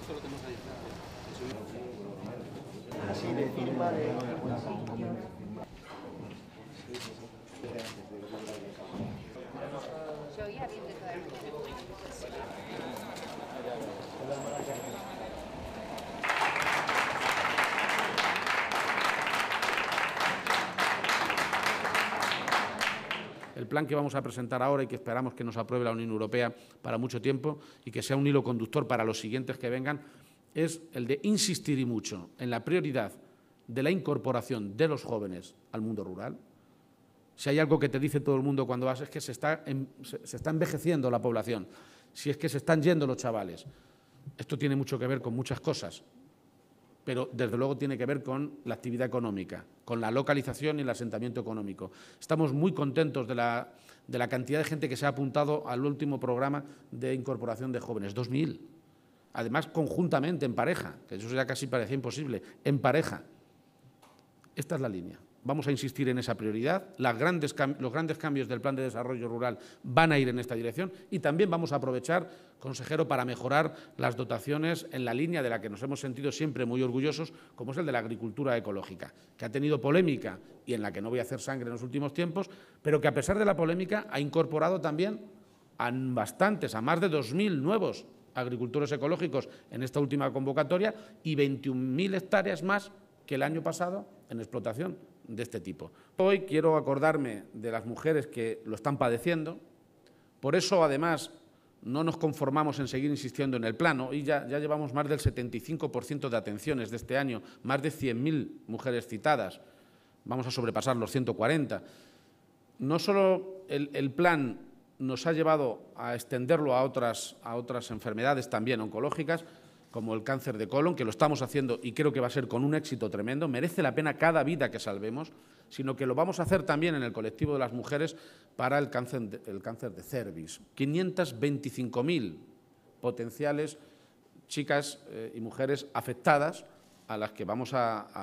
Así de firma de... Se oía bien de todas El plan que vamos a presentar ahora y que esperamos que nos apruebe la Unión Europea para mucho tiempo y que sea un hilo conductor para los siguientes que vengan es el de insistir y mucho en la prioridad de la incorporación de los jóvenes al mundo rural. Si hay algo que te dice todo el mundo cuando vas es que se está envejeciendo la población, si es que se están yendo los chavales. Esto tiene mucho que ver con muchas cosas, pero desde luego tiene que ver con la actividad económica, con la localización y el asentamiento económico. Estamos muy contentos de la cantidad de gente que se ha apuntado al último programa de incorporación de jóvenes, 2.000. Además, conjuntamente, en pareja, que eso ya casi parecía imposible, en pareja. Esta es la línea. Vamos a insistir en esa prioridad. Los grandes cambios del Plan de Desarrollo Rural van a ir en esta dirección y también vamos a aprovechar, consejero, para mejorar las dotaciones en la línea de la que nos hemos sentido siempre muy orgullosos, como es el de la agricultura ecológica, que ha tenido polémica y en la que no voy a hacer sangre en los últimos tiempos, pero que a pesar de la polémica ha incorporado también a bastantes, a más de 2.000 nuevos agricultores ecológicos en esta última convocatoria y 21.000 hectáreas más que el año pasado en explotación de este tipo. Hoy quiero acordarme de las mujeres que lo están padeciendo, por eso además no nos conformamos en seguir insistiendo en el plano y ya llevamos más del 75% de atenciones de este año, más de 100.000 mujeres citadas, vamos a sobrepasar los 140. No solo el plan nos ha llevado a extenderlo a otras enfermedades también oncológicas, como el cáncer de colon, que lo estamos haciendo y creo que va a ser con un éxito tremendo, merece la pena cada vida que salvemos, sino que lo vamos a hacer también en el colectivo de las mujeres para el cáncer de cervix. 525.000 potenciales chicas y mujeres afectadas a las que vamos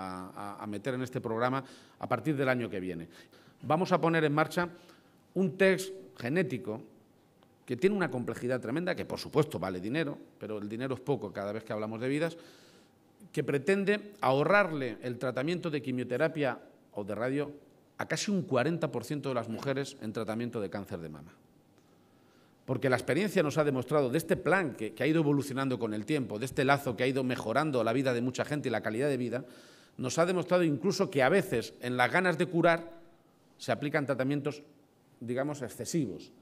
a meter en este programa a partir del año que viene. Vamos a poner en marcha un test genético que tiene una complejidad tremenda, que por supuesto vale dinero, pero el dinero es poco cada vez que hablamos de vidas, que pretende ahorrarle el tratamiento de quimioterapia o de radio a casi un 40% de las mujeres en tratamiento de cáncer de mama. Porque la experiencia nos ha demostrado de este plan que ha ido evolucionando con el tiempo, de este lazo que ha ido mejorando la vida de mucha gente y la calidad de vida, nos ha demostrado incluso que a veces en las ganas de curar se aplican tratamientos, digamos, excesivos.